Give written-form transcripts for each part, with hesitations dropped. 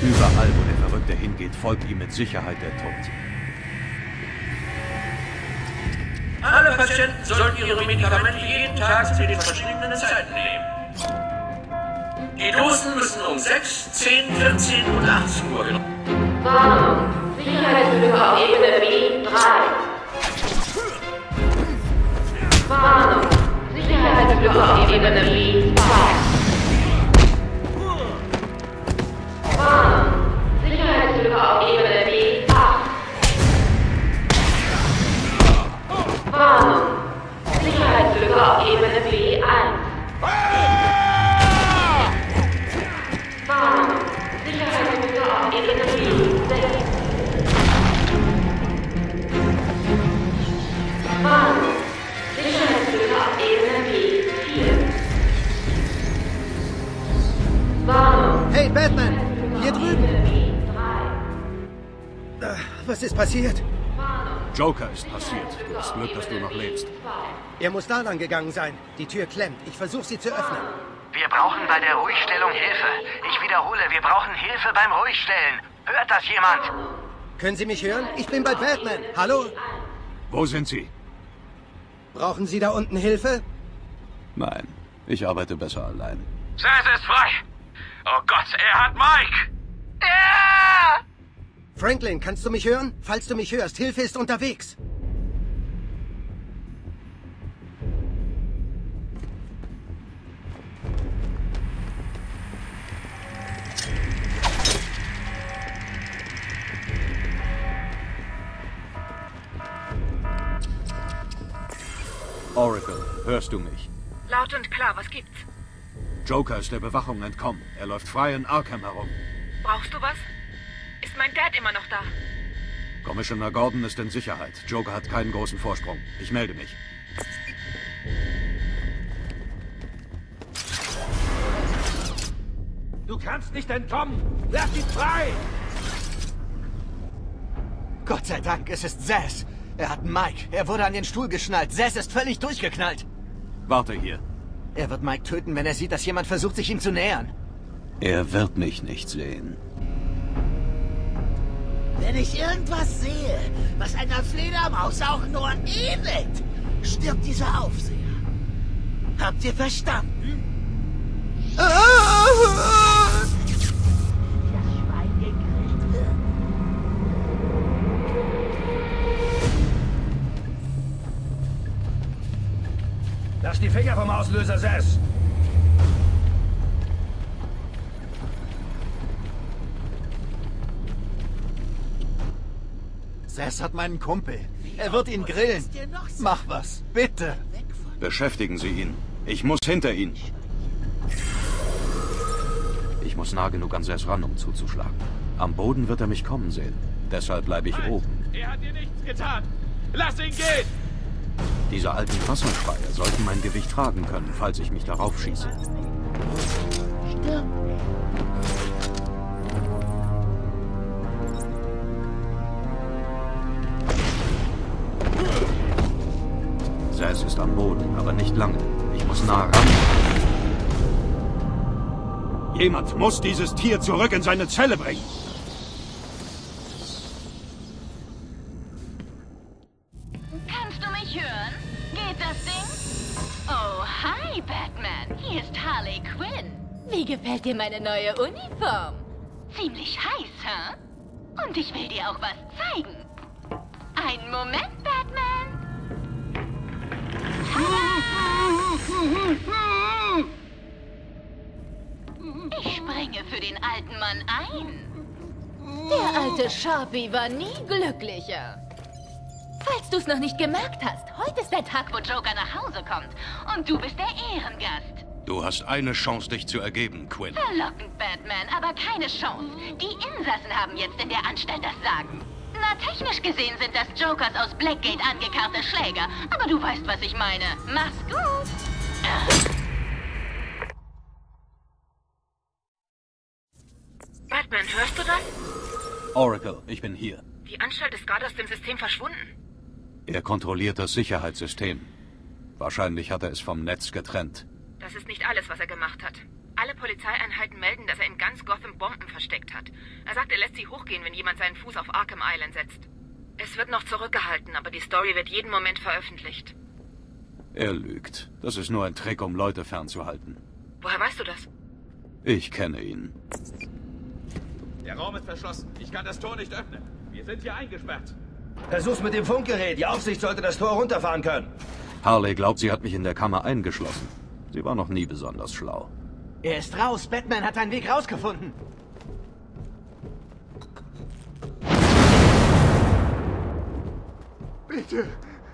Überall, wo der Verrückte hingeht, folgt ihm mit Sicherheit der Tod. Alle Patienten sollten ihre Medikamente jeden Tag zu den verschiedenen Zeiten nehmen. Die Dosen müssen um 6, 10, 14 und 18 Uhr genommen werden. Warnung! Sicherheitslücke auf Ebene B3. Warnung! Sicherheitslücke auf Ebene B2. Warnung! Sicherheitslücke auf Ebene B8. Warnung! Sicherheitslücke auf Ebene B1. Warnung! Sicherheitslücke auf Ebene B6. Warnung! Sicherheitslücke auf Ebene B4. Warnung! Hey, Batman! Hier drüben! Was ist passiert? Joker ist passiert. Du hast Glück, dass du noch lebst. Er muss da lang gegangen sein. Die Tür klemmt. Ich versuche sie zu öffnen. Wir brauchen bei der Ruhigstellung Hilfe. Ich wiederhole, wir brauchen Hilfe beim Ruhigstellen. Hört das jemand? Können Sie mich hören? Ich bin bei Batman. Hallo? Wo sind Sie? Brauchen Sie da unten Hilfe? Nein, ich arbeite besser allein. Seth ist frei. Oh Gott, er hat Mike. Ja! Franklin, kannst du mich hören? Falls du mich hörst, Hilfe ist unterwegs. Oracle, hörst du mich? Laut und klar, was gibt's? Joker ist der Bewachung entkommen. Er läuft frei in Arkham herum. Brauchst du was? Ist mein Dad immer noch da? Commissioner Gordon ist in Sicherheit. Joker hat keinen großen Vorsprung. Ich melde mich. Du kannst nicht entkommen! Lass ihn frei! Gott sei Dank, es ist Zsasz. Er hat Mike. Er wurde an den Stuhl geschnallt. Zsasz ist völlig durchgeknallt. Warte hier. Er wird Mike töten, wenn er sieht, dass jemand versucht, sich ihm zu nähern. Er wird mich nicht sehen. Wenn ich irgendwas sehe, was einer Fledermaus auch nur ähnelt, stirbt dieser Aufseher. Habt ihr verstanden? Das Schwein gegrillt wird. Lass die Finger vom Auslöser, Seth! Zsasz hat meinen Kumpel. Er wird ihn grillen. Mach was, bitte. Beschäftigen Sie ihn. Ich muss hinter ihn. Ich muss nah genug an Zsasz ran, um zuzuschlagen. Am Boden wird er mich kommen sehen. Deshalb bleibe ich oben. Er hat dir nichts getan! Lass ihn gehen! Diese alten Wasserspeier sollten mein Gewicht tragen können, falls ich mich darauf schieße. Stirb. Zsasz ist am Boden, aber nicht lange. Ich muss nah ran. Jemand muss dieses Tier zurück in seine Zelle bringen. Kannst du mich hören? Geht das Ding? Oh, hi, Batman. Hier ist Harley Quinn. Wie gefällt dir meine neue Uniform? Ziemlich heiß, hä? Und ich will dir auch was zeigen. Einen Moment, Batman. Ich springe für den alten Mann ein. Der alte Sharpie war nie glücklicher. Falls du es noch nicht gemerkt hast, heute ist der Tag, wo Joker nach Hause kommt. Und du bist der Ehrengast. Du hast eine Chance, dich zu ergeben, Quinn. Verlockend, Batman, aber keine Chance. Die Insassen haben jetzt in der Anstalt das Sagen. Na, technisch gesehen sind das Jokers aus Blackgate angekarrte Schläger. Aber du weißt, was ich meine. Mach's gut. Batman, hörst du das? Oracle, ich bin hier. Die Anstalt ist gerade aus dem System verschwunden. Er kontrolliert das Sicherheitssystem. Wahrscheinlich hat er es vom Netz getrennt. Das ist nicht alles, was er gemacht hat. Alle Polizeieinheiten melden, dass er in ganz Gotham Bomben versteckt hat. Er sagt, er lässt sie hochgehen, wenn jemand seinen Fuß auf Arkham Island setzt. Es wird noch zurückgehalten, aber die Story wird jeden Moment veröffentlicht. Er lügt. Das ist nur ein Trick, um Leute fernzuhalten. Woher weißt du das? Ich kenne ihn. Der Raum ist verschlossen. Ich kann das Tor nicht öffnen. Wir sind hier eingesperrt. Versuch's mit dem Funkgerät. Die Aufsicht sollte das Tor runterfahren können. Harley glaubt, sie hat mich in der Kammer eingeschlossen. Sie war noch nie besonders schlau. Er ist raus. Batman hat einen Weg rausgefunden. Bitte.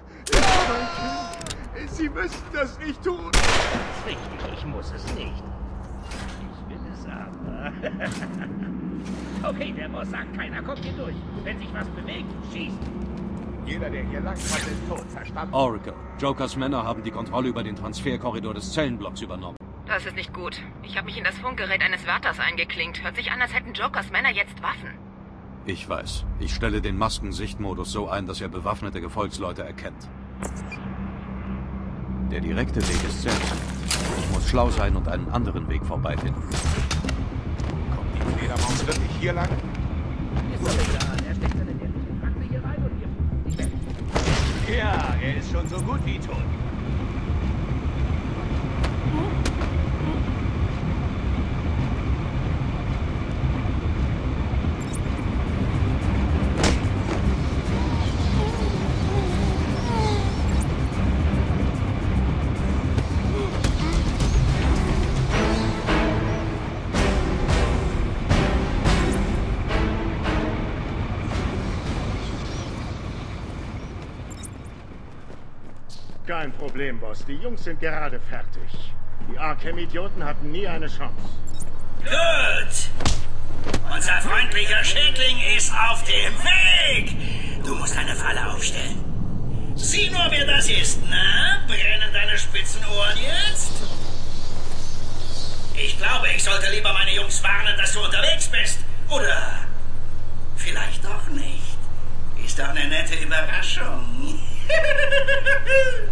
Sie müssen das nicht tun. Das ist richtig, ich muss es nicht. Ich will es aber. Okay, der Boss sagt, keiner kommt hier durch. Wenn sich was bewegt, schießt. Jeder, der hier langkommt, ist tot. Verstanden? Oracle. Jokers Männer haben die Kontrolle über den Transferkorridor des Zellenblocks übernommen. Das ist nicht gut. Ich habe mich in das Funkgerät eines Wärters eingeklinkt. Hört sich an, als hätten Jokers Männer jetzt Waffen. Ich weiß. Ich stelle den Maskensichtmodus so ein, dass er bewaffnete Gefolgsleute erkennt. Der direkte Weg ist selbst. Ich muss schlau sein und einen anderen Weg vorbeifinden. Kommt die Fledermaus wirklich hier lang? Ist doch egal, er steckt seine dämlichen Akte hier rein und wir fuhren sich weg. Ja, er ist schon so gut wie tot. Kein Problem, Boss. Die Jungs sind gerade fertig. Die Arkham-Idioten hatten nie eine Chance. Gut. Unser freundlicher Schädling ist auf dem Weg. Du musst eine Falle aufstellen. Sieh nur, wer das ist, na? Brennen deine spitzen Ohren jetzt? Ich glaube, ich sollte lieber meine Jungs warnen, dass du unterwegs bist. Oder vielleicht doch nicht. Ist doch eine nette Überraschung.